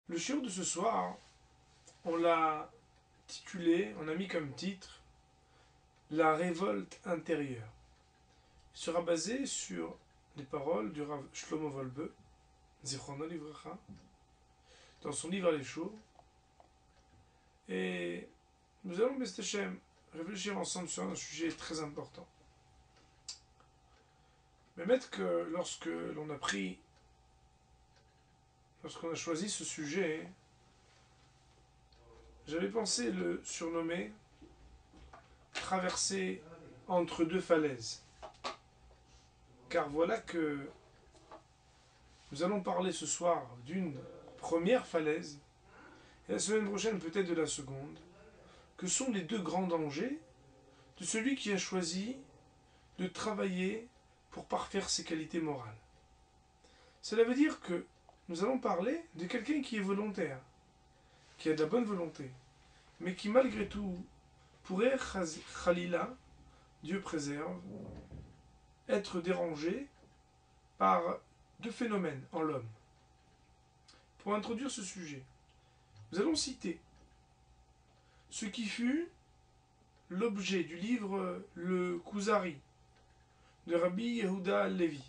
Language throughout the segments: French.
Le shiur de ce soir, on l'a titulé, on a mis comme titre La révolte intérieure. Il sera basé sur les paroles du Rav Shlomo Wolbe, Zichrono Livracha, dans son livre Les Shiur. Et nous allons, B'ezrat Hashem, réfléchir ensemble sur un sujet très important. Mais mettre que lorsqu'on a choisi ce sujet, j'avais pensé le surnommer Traverser entre deux falaises. Car voilà que nous allons parler ce soir d'une première falaise, et la semaine prochaine peut-être de la seconde, que sont les deux grands dangers de celui qui a choisi de travailler pour parfaire ses qualités morales. Cela veut dire que nous allons parler de quelqu'un qui est volontaire, qui a de la bonne volonté, mais qui malgré tout pourrait, Khalila, Dieu préserve, être dérangé par deux phénomènes en l'homme. Pour introduire ce sujet, nous allons citer ce qui fut l'objet du livre Le Kuzari de Rabbi Yehuda Levi.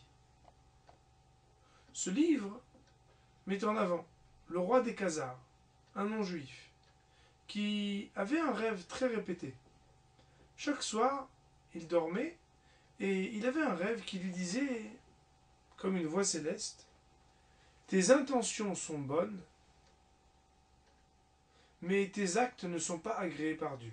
Ce livre met en avant le roi des Khazars, un non-juif, qui avait un rêve très répété. Chaque soir, il dormait et il avait un rêve qui lui disait, comme une voix céleste, « Tes intentions sont bonnes, mais tes actes ne sont pas agréés par Dieu. »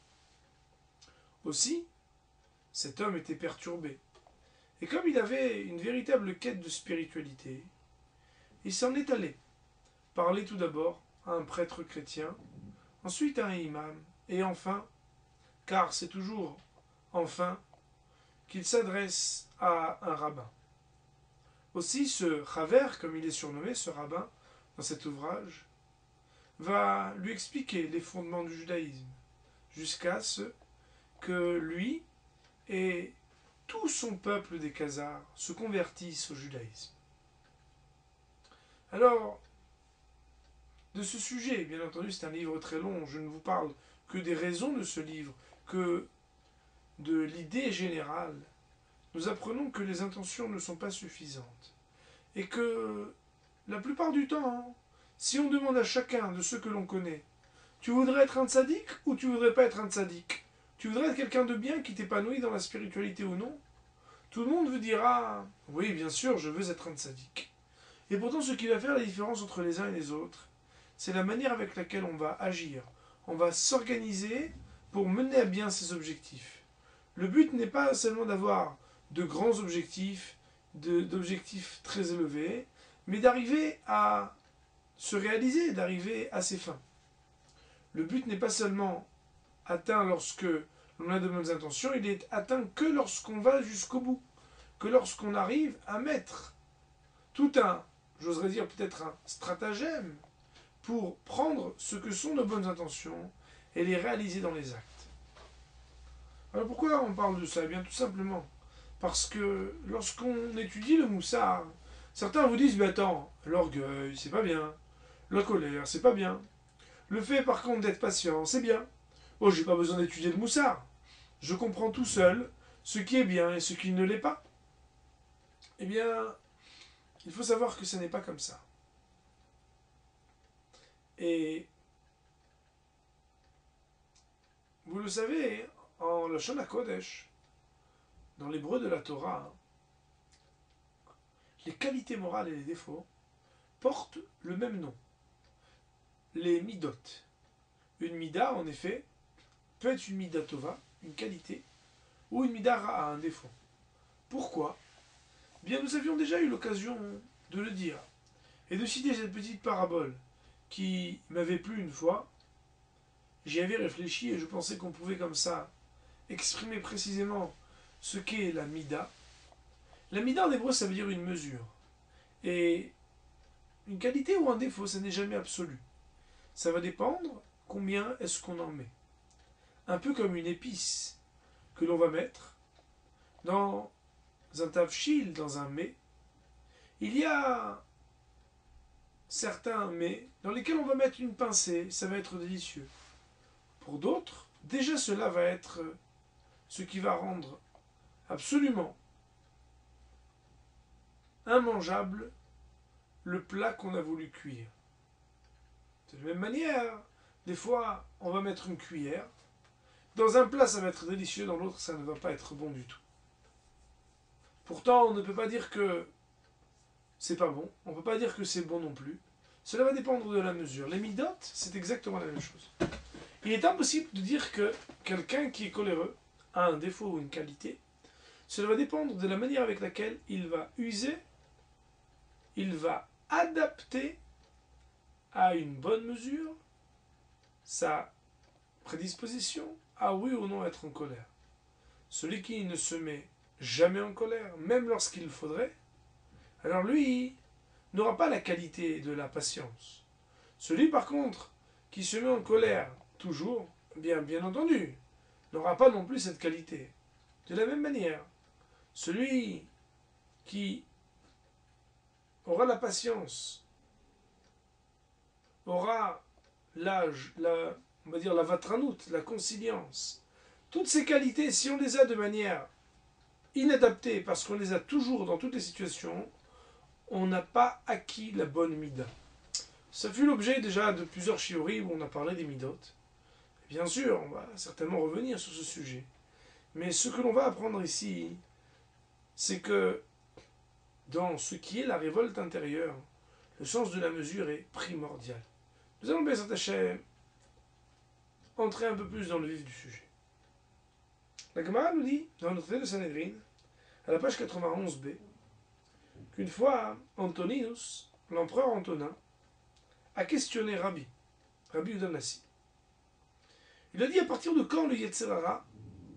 Aussi, cet homme était perturbé. Et comme il avait une véritable quête de spiritualité, il s'en est allé parler tout d'abord à un prêtre chrétien, ensuite à un imam, et enfin, car c'est toujours enfin, qu'il s'adresse à un rabbin. Aussi, ce Chaver, comme il est surnommé, ce rabbin, dans cet ouvrage, va lui expliquer les fondements du judaïsme, jusqu'à ce que lui et tout son peuple des Khazars se convertissent au judaïsme. Alors, de ce sujet, bien entendu, c'est un livre très long, je ne vous parle que des raisons de ce livre, que de l'idée générale. Nous apprenons que les intentions ne sont pas suffisantes. Et que, la plupart du temps, si on demande à chacun de ceux que l'on connaît, tu voudrais être un tzaddik ou tu voudrais pas être un tzaddik? Tu voudrais être quelqu'un de bien qui t'épanouit dans la spiritualité ou non? Tout le monde vous dira, oui, bien sûr, je veux être un tzaddik. Et pourtant, ce qui va faire la différence entre les uns et les autres, c'est la manière avec laquelle on va agir. On va s'organiser pour mener à bien ces objectifs. Le but n'est pas seulement d'avoir de grands objectifs, d'objectifs très élevés, mais d'arriver à se réaliser, d'arriver à ses fins. Le but n'est pas seulement atteint lorsque l'on a de bonnes intentions, il est atteint que lorsqu'on va jusqu'au bout, que lorsqu'on arrive à mettre tout un, j'oserais dire peut-être un stratagème, pour prendre ce que sont nos bonnes intentions et les réaliser dans les actes. Alors pourquoi on parle de ça? Eh bien tout simplement parce que lorsqu'on étudie le moussard, certains vous disent, mais attends, l'orgueil, c'est pas bien. La colère, c'est pas bien. Le fait, par contre, d'être patient, c'est bien. Oh, j'ai pas besoin d'étudier le moussard. Je comprends tout seul ce qui est bien et ce qui ne l'est pas. Eh bien, il faut savoir que ce n'est pas comme ça. Et vous le savez, en Lashon HaKodesh, dans l'hébreu de la Torah, les qualités morales et les défauts portent le même nom. Les midot. Une mida, en effet, peut être une mida tova, une qualité, ou une mida ra'a, un défaut. Pourquoi? Bien, nous avions déjà eu l'occasion de le dire, et de citer cette petite parabole qui m'avait plu une fois. J'y avais réfléchi et je pensais qu'on pouvait comme ça exprimer précisément ce qu'est la mida. La mida en hébreu, ça veut dire une mesure. Et une qualité ou un défaut, ça n'est jamais absolu. Ça va dépendre combien est-ce qu'on en met. Un peu comme une épice que l'on va mettre dans un tavshil, dans un mets. Il y a certains mets dans lesquels on va mettre une pincée, ça va être délicieux. Pour d'autres, déjà cela va être ce qui va rendre absolument immangeable le plat qu'on a voulu cuire. De la même manière, des fois, on va mettre une cuillère. Dans un plat, ça va être délicieux, dans l'autre, ça ne va pas être bon du tout. Pourtant, on ne peut pas dire que c'est pas bon, on ne peut pas dire que c'est bon non plus. Cela va dépendre de la mesure. Les midotes, c'est exactement la même chose. Il est impossible de dire que quelqu'un qui est coléreux a un défaut ou une qualité. Cela va dépendre de la manière avec laquelle il va user, il va adapter à une bonne mesure sa prédisposition à oui ou non être en colère. Celui qui ne se met jamais en colère, même lorsqu'il le faudrait, alors lui n'aura pas la qualité de la patience. Celui par contre qui se met en colère toujours, bien entendu, n'aura pas non plus cette qualité. De la même manière, celui qui aura la patience, aura on va dire la vatranout, la conciliance, toutes ces qualités, si on les a de manière inadaptée, parce qu'on les a toujours dans toutes les situations, on n'a pas acquis la bonne mida. Ça fut l'objet déjà de plusieurs shiurim où on a parlé des midot. Bien sûr, on va certainement revenir sur ce sujet. Mais ce que l'on va apprendre ici, c'est que dans ce qui est la révolte intérieure, le sens de la mesure est primordial. Nous allons bien s'attacher, entrer un peu plus dans le vif du sujet. La Gemara nous dit, dans notre traité de Sanhedrin, à la page 91b, qu'une fois, Antoninus, l'empereur Antonin, a questionné Rabbi Yehuda Nassi. Il a dit à partir de quand le Yetzer Hara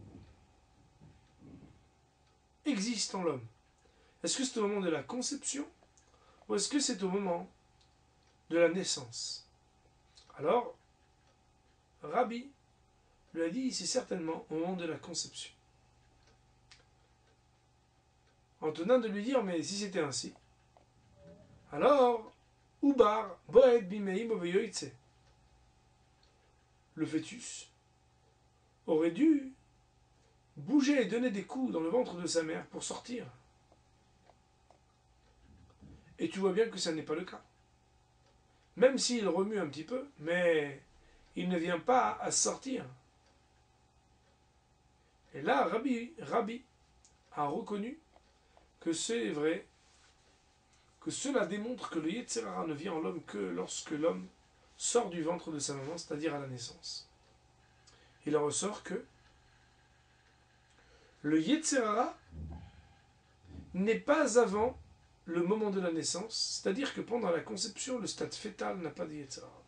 existe en l'homme. Est-ce que c'est au moment de la conception ou est-ce que c'est au moment de la naissance? Alors, Rabbi lui a dit, c'est certainement au moment de la conception. Antonin de lui dire, mais si c'était ainsi, alors, Ubar, Boed, Bimeim, Oveyoitse, le fœtus aurait dû bouger et donner des coups dans le ventre de sa mère pour sortir. Et tu vois bien que ça n'est pas le cas. Même s'il remue un petit peu, mais il ne vient pas à sortir. Et là, Rabbi a reconnu que c'est vrai, que cela démontre que le Yetzer Hara ne vient en l'homme que lorsque l'homme sort du ventre de sa maman, c'est-à-dire à la naissance. Il en ressort que le Yetzer Hara n'est pas avant le moment de la naissance, c'est-à-dire que pendant la conception, le stade fœtal n'a pas de Yetzer Hara.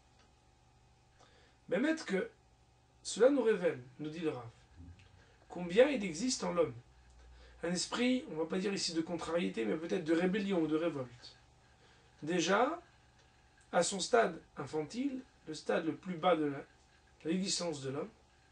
Mais mettre que cela nous révèle, nous dit le Rav, combien il existe en l'homme un esprit, on ne va pas dire ici de contrariété, mais peut-être de rébellion ou de révolte. Déjà, à son stade infantile, le stade le plus bas de l'existence de l'homme,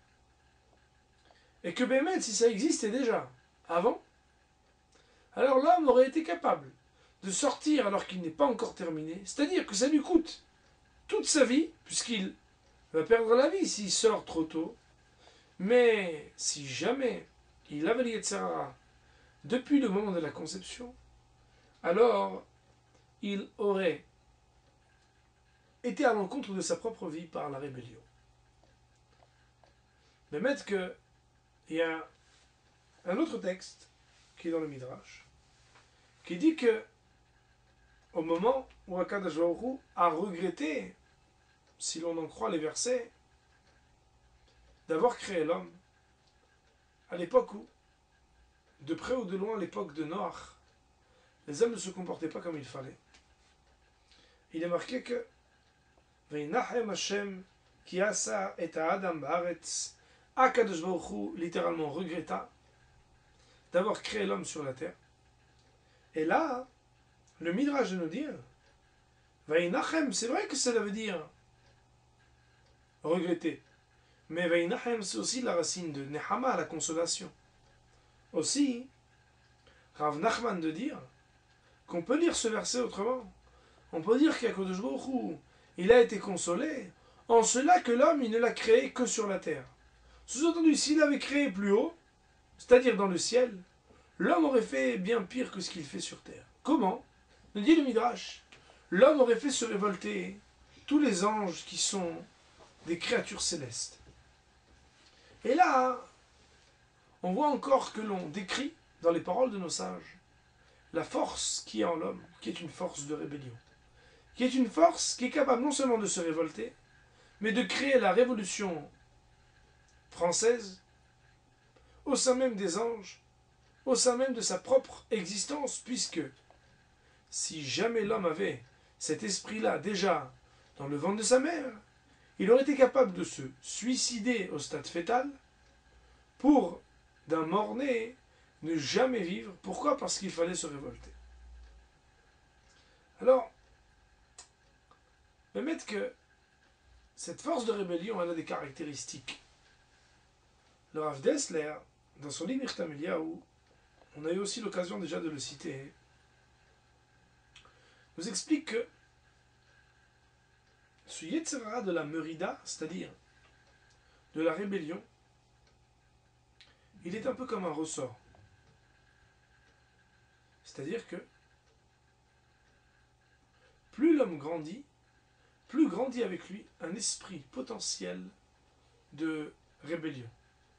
et que Bémet, si ça existait déjà avant, alors l'homme aurait été capable de sortir alors qu'il n'est pas encore terminé, c'est-à-dire que ça lui coûte toute sa vie, puisqu'il va perdre la vie s'il sort trop tôt, mais si jamais il avait le Yetzer Hara depuis le moment de la conception, alors il aurait été à l'encontre de sa propre vie par la rébellion. Mais mettre que il y a un autre texte qui est dans le Midrash qui dit que au moment où Akadosh Baruch Hu a regretté, si l'on en croit les versets, d'avoir créé l'homme à l'époque où, de près ou de loin, à l'époque de Noach, les hommes ne se comportaient pas comme il fallait. Il est marqué que Veinachem Hashem ki asa et Adam baaretz, Akadosh Baruch Hu littéralement regretta d'avoir créé l'homme sur la terre. Et là, le Midrash de nous dire Veinachem, c'est vrai que cela veut dire regretter. Mais Veinachem, c'est aussi la racine de Nehama, la consolation. Aussi, Rav Nachman de dire qu'on peut lire ce verset autrement. On peut dire qu'Akadosh Baruch Hu, il a été consolé en cela que l'homme, il ne l'a créé que sur la terre. Sous-entendu, s'il avait créé plus haut, c'est-à-dire dans le ciel, l'homme aurait fait bien pire que ce qu'il fait sur terre. Comment? Nous dit le Midrash. L'homme aurait fait se révolter tous les anges qui sont des créatures célestes. Et là, on voit encore que l'on décrit dans les paroles de nos sages la force qui est en l'homme, qui est une force de rébellion, qui est une force qui est capable non seulement de se révolter, mais de créer la révolution française au sein même des anges, au sein même de sa propre existence, puisque si jamais l'homme avait cet esprit-là déjà dans le ventre de sa mère, il aurait été capable de se suicider au stade fœtal pour, d'un mort-né, ne jamais vivre. Pourquoi? Parce qu'il fallait se révolter. Alors, permettre que cette force de rébellion, elle a des caractéristiques. Le Rav Dessler, dans son livre Mirtam Eliyahu, on a eu aussi l'occasion déjà de le citer, nous explique que ce Yetzer Hara de la Merida, c'est-à-dire de la rébellion, il est un peu comme un ressort. C'est-à-dire que plus l'homme grandit, plus grandit avec lui un esprit potentiel de rébellion.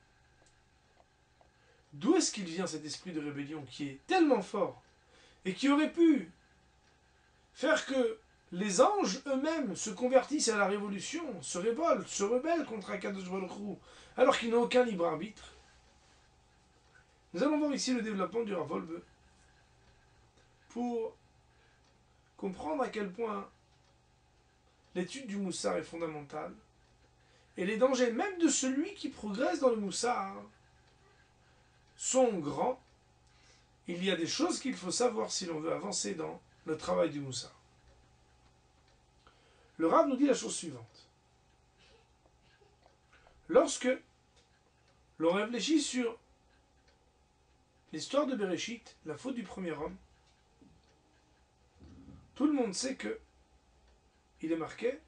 D'où est-ce qu'il vient cet esprit de rébellion qui est tellement fort et qui aurait pu faire que les anges eux-mêmes se convertissent à la révolution, se révoltent, se rebellent contre Akadosh Baruch Hu, alors qu'ils n'ont aucun libre arbitre? Nous allons voir ici le développement du Rav Wolbe pour comprendre à quel point l'étude du Moussar est fondamentale et les dangers même de celui qui progresse dans le Moussar sont grands. Il y a des choses qu'il faut savoir si l'on veut avancer dans le travail du Moussar. Le Rav nous dit la chose suivante. Lorsque l'on réfléchit sur l'histoire de Bereshit, la faute du premier homme, tout le monde sait que il est marqué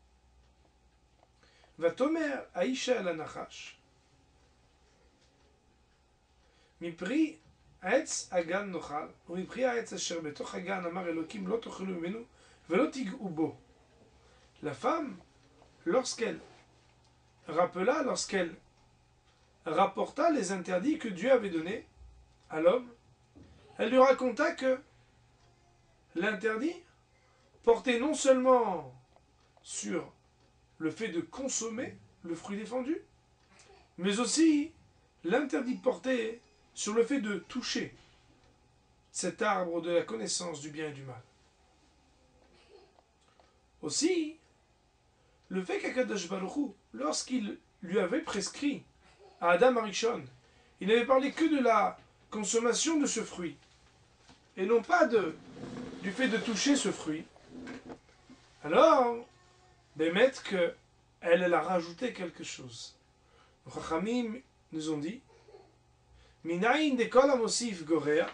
Vatomer Aisha la Nachash Mipri Aetz Agan Nochal ou Mipri Aetz Asher Betoch Agan Amar Elokim Lo Tochelu Menu Velo Tig'u Bo. La femme, lorsqu'elle rapporta les interdits que Dieu avait donnés à l'homme, elle lui raconta que l'interdit portait non seulement sur le fait de consommer le fruit défendu, mais aussi l'interdit portait sur le fait de toucher cet arbre de la connaissance du bien et du mal. Aussi, le fait qu'Akadosh Baruch Hu, lorsqu'il lui avait prescrit à Adam Arishon, il n'avait parlé que de la consommation de ce fruit, et non pas du fait de toucher ce fruit. Alors, Bémet elle a rajouté quelque chose. Les Chachamim nous ont dit Minaïn de kol hamosif gorea.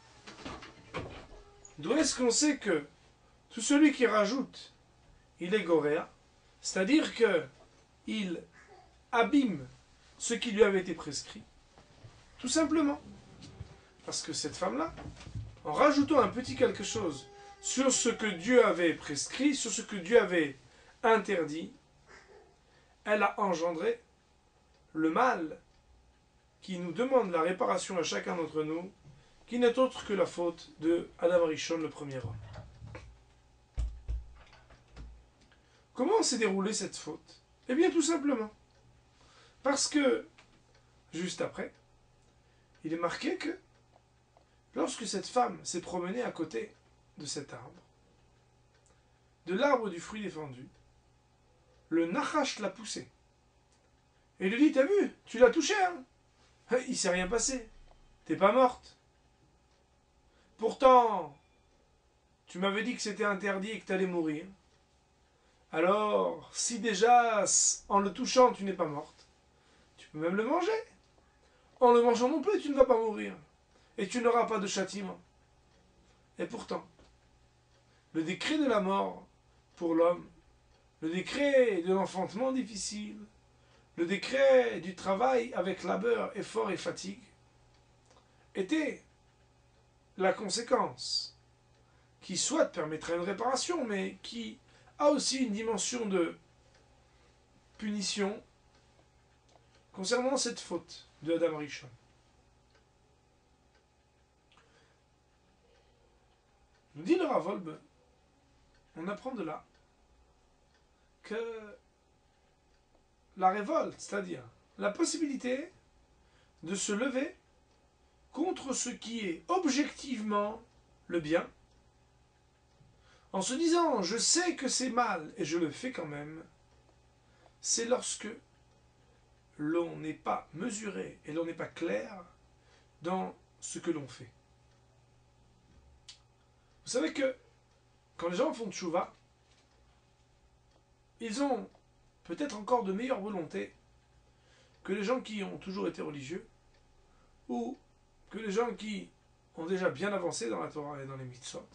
D'où est-ce qu'on sait que tout celui qui rajoute, il est gorea, c'est-à-dire qu'il abîme ce qui lui avait été prescrit? Tout simplement parce que cette femme-là, en rajoutant un petit quelque chose sur ce que Dieu avait prescrit, sur ce que Dieu avait interdit, elle a engendré le mal qui nous demande la réparation à chacun d'entre nous, qui n'est autre que la faute de Adam Arishon, le premier homme. Comment s'est déroulée cette faute? Eh bien, tout simplement parce que, juste après, il est marqué que lorsque cette femme s'est promenée à côté de cet arbre, de l'arbre du fruit défendu, le Nachash l'a poussé. Et il lui dit, t'as vu, tu l'as touché, hein? Il s'est rien passé. T'es pas morte. Pourtant, tu m'avais dit que c'était interdit et que t'allais mourir. Alors, si déjà, en le touchant, tu n'es pas morte, tu peux même le manger. En le mangeant non plus, tu ne vas pas mourir. Et tu n'auras pas de châtiment. Et pourtant, le décret de la mort pour l'homme, le décret de l'enfantement difficile, le décret du travail avec labeur, effort et fatigue, était la conséquence qui soit permettrait une réparation, mais qui a aussi une dimension de punition concernant cette faute de Adam Rishon. Nous dit le Rav Wolbe, on apprend de là que la révolte, c'est-à-dire la possibilité de se lever contre ce qui est objectivement le bien, en se disant je sais que c'est mal et je le fais quand même, c'est lorsque l'on n'est pas mesuré et l'on n'est pas clair dans ce que l'on fait. Vous savez que quand les gens font tchouva, ils ont peut-être encore de meilleure volonté que les gens qui ont toujours été religieux ou que les gens qui ont déjà bien avancé dans la Torah et dans les mitzvot.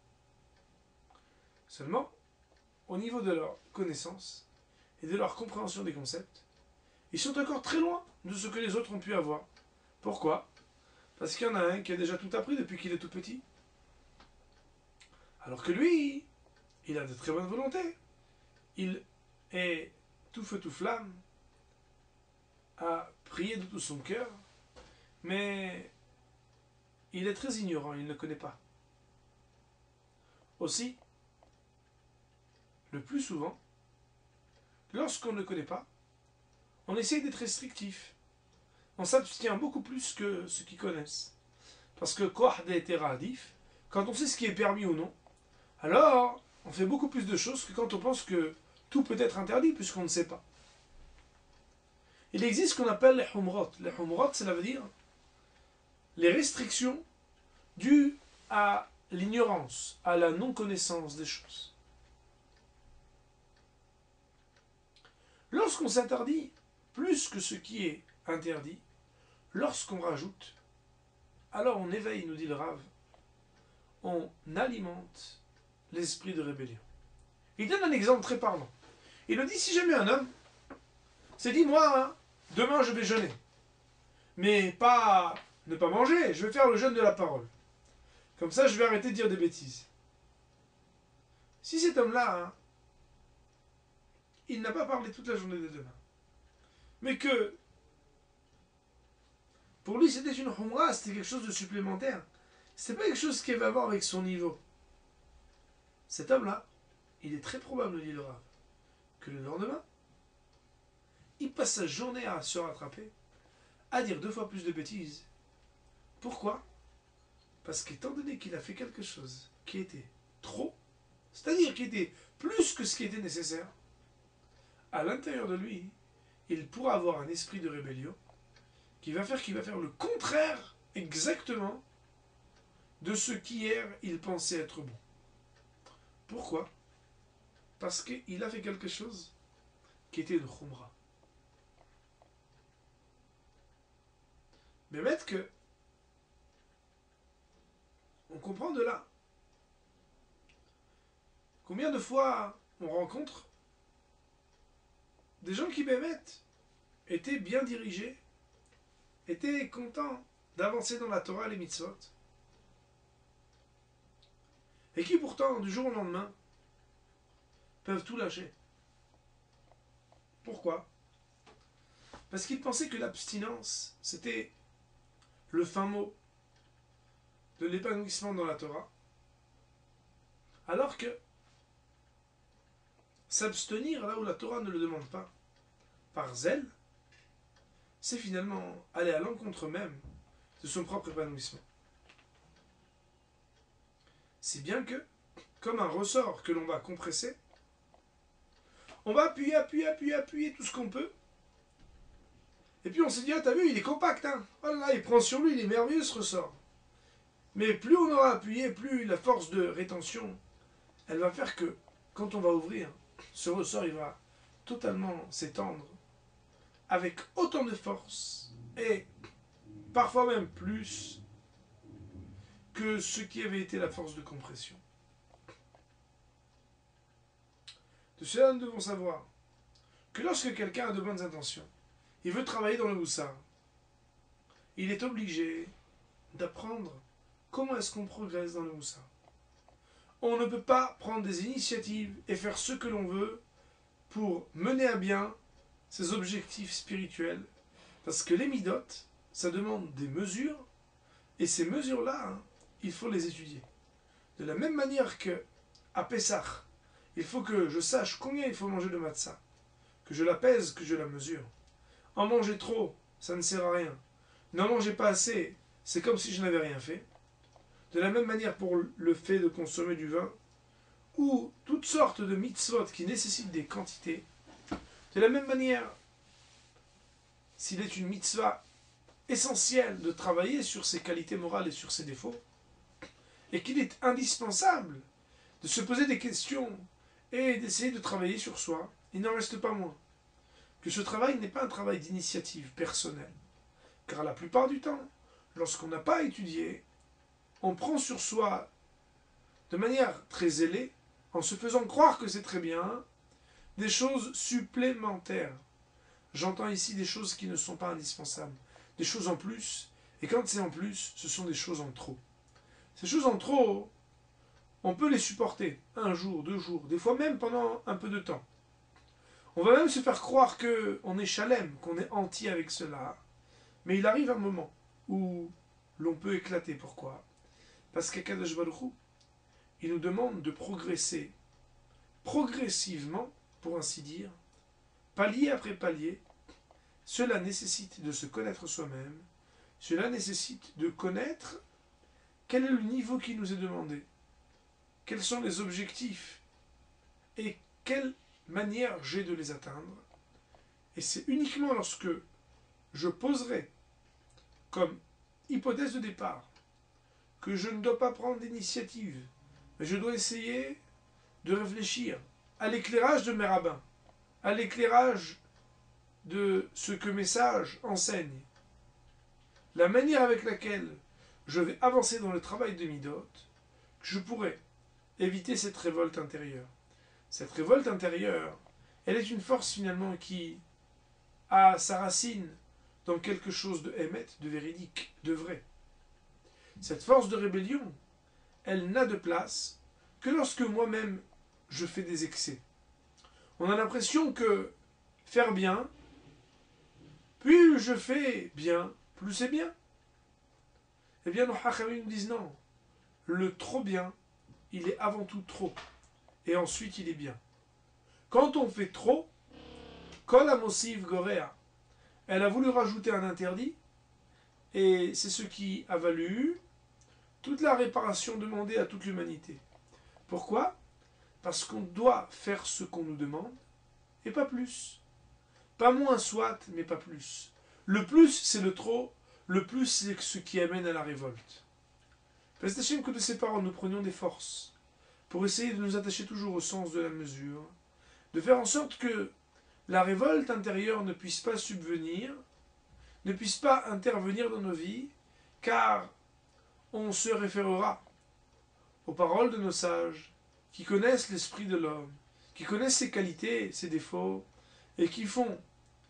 Seulement, au niveau de leur connaissance et de leur compréhension des concepts, ils sont encore très loin de ce que les autres ont pu avoir. Pourquoi? Parce qu'il y en a un qui a déjà tout appris depuis qu'il est tout petit. Alors que lui, il a de très bonnes volontés. Il est tout feu tout flamme, à prier de tout son cœur, mais il est très ignorant, il ne connaît pas. Aussi, le plus souvent, lorsqu'on ne connaît pas, on essaie d'être restrictif. On s'abstient beaucoup plus que ceux qui connaissent. Parce que quand on sait ce qui est permis ou non, alors on fait beaucoup plus de choses que quand on pense que tout peut être interdit puisqu'on ne sait pas. Il existe ce qu'on appelle les humrot. Les humrot, cela veut dire les restrictions dues à l'ignorance, à la non-connaissance des choses. Lorsqu'on s'interdit plus que ce qui est interdit, lorsqu'on rajoute, alors on éveille, nous dit le Rav, on alimente l'esprit de rébellion. Il donne un exemple très parlant. Il nous dit, si jamais un homme s'est dit, moi, hein, demain je vais jeûner, mais pas ne pas manger, je vais faire le jeûne de la parole. Comme ça, je vais arrêter de dire des bêtises. Si cet homme-là, hein, il n'a pas parlé toute la journée de demain, mais que pour lui c'était une humra, c'était quelque chose de supplémentaire, c'était pas quelque chose qui avait à voir avec son niveau. Cet homme-là, il est très probable, dit le Rav, que le lendemain, il passe sa journée à se rattraper, à dire 2 fois plus de bêtises. Pourquoi? Parce qu'étant donné qu'il a fait quelque chose qui était trop, c'est-à-dire qui était plus que ce qui était nécessaire, à l'intérieur de lui, il pourra avoir un esprit de rébellion qui va faire le contraire exactement de ce qu'hier il pensait être bon. Pourquoi? Parce qu'il a fait quelque chose qui était une khumra. Mais mettre que on comprend de là combien de fois on rencontre des gens qui bémettent étaient bien dirigés, étaient contents d'avancer dans la Torah et les mitzvot, et qui pourtant, du jour au lendemain, peuvent tout lâcher. Pourquoi? Parce qu'ils pensaient que l'abstinence, c'était le fin mot de l'épanouissement dans la Torah, alors que s'abstenir là où la Torah ne le demande pas, par zèle, c'est finalement aller à l'encontre même de son propre épanouissement. Si bien que, comme un ressort que l'on va compresser, on va appuyer tout ce qu'on peut, et puis on se dit, ah t'as vu, il est compact, hein, oh là, il prend sur lui, il est merveilleux ce ressort. Mais plus on aura appuyé, plus la force de rétention, elle va faire que, quand on va ouvrir, ce ressort, il va totalement s'étendre, avec autant de force, et parfois même plus, que ce qui avait été la force de compression. De cela, nous devons savoir que lorsque quelqu'un a de bonnes intentions, il veut travailler dans le moussard, il est obligé d'apprendre comment est-ce qu'on progresse dans le moussard. On ne peut pas prendre des initiatives et faire ce que l'on veut pour mener à bien ses objectifs spirituels. Parce que les midot, ça demande des mesures, et ces mesures-là, il faut les étudier. De la même manière que à Pessah, il faut que je sache combien il faut manger de matzah, que je la pèse, que je la mesure. En manger trop, ça ne sert à rien. N'en manger pas assez, c'est comme si je n'avais rien fait. De la même manière pour le fait de consommer du vin, ou toutes sortes de mitzvot qui nécessitent des quantités. De la même manière, s'il est une mitzvah essentielle de travailler sur ses qualités morales et sur ses défauts, et qu'il est indispensable de se poser des questions et d'essayer de travailler sur soi, il n'en reste pas moins que ce travail n'est pas un travail d'initiative personnelle. Car la plupart du temps, lorsqu'on n'a pas étudié, on prend sur soi de manière très zélée, en se faisant croire que c'est très bien, des choses supplémentaires. J'entends ici des choses qui ne sont pas indispensables, des choses en plus, et quand c'est en plus, ce sont des choses en trop. Ces choses en trop, on peut les supporter, 1 jour, 2 jours, des fois même pendant un peu de temps. On va même se faire croire qu'on est chalem, qu'on est entier avec cela, mais il arrive un moment où l'on peut éclater. Pourquoi? Parce qu'Akadosh Baruch Hu, il nous demande de progresser progressivement, pour ainsi dire, palier après palier. Cela nécessite de se connaître soi-même, cela nécessite de connaître quel est le niveau qui nous est demandé, quels sont les objectifs et quelle manière j'ai de les atteindre. Et c'est uniquement lorsque je poserai comme hypothèse de départ que je ne dois pas prendre d'initiative, mais je dois essayer de réfléchir à l'éclairage de mes rabbins, à l'éclairage de ce que mes sages enseignent, la manière avec laquelle je vais avancer dans le travail de Midot, que je pourrai éviter cette révolte intérieure. Cette révolte intérieure, elle est une force finalement qui a sa racine dans quelque chose de émet, de véridique, de vrai. Cette force de rébellion, elle n'a de place que lorsque moi-même je fais des excès. On a l'impression que faire bien, plus je fais bien, plus c'est bien. Eh bien, nos hachamim nous disent non. Le trop bien, il est avant tout trop. Et ensuite, il est bien. Quand on fait trop, kol hamosiv gorea, elle a voulu rajouter un interdit, et c'est ce qui a valu toute la réparation demandée à toute l'humanité. Pourquoi? Parce qu'on doit faire ce qu'on nous demande, et pas plus. Pas moins soit, mais pas plus. Le plus, c'est le trop. Le plus, c'est ce qui amène à la révolte. Sachez que de ces paroles, nous prenions des forces pour essayer de nous attacher toujours au sens de la mesure, de faire en sorte que la révolte intérieure ne puisse pas subvenir, ne puisse pas intervenir dans nos vies, car on se référera aux paroles de nos sages qui connaissent l'esprit de l'homme, qui connaissent ses qualités, ses défauts, et qui font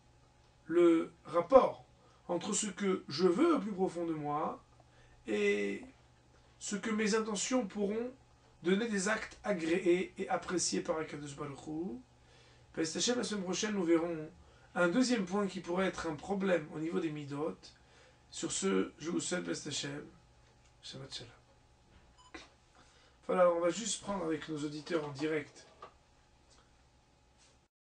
le rapport entre ce que je veux au plus profond de moi et ce que mes intentions pourront donner des actes agréés et appréciés par Akadosh Baruch Hu. La semaine prochaine, nous verrons un deuxième point qui pourrait être un problème au niveau des midot. Sur ce, je vous souhaite Best Hashem. Shabbat Shalom. Voilà, on va juste prendre avec nos auditeurs en direct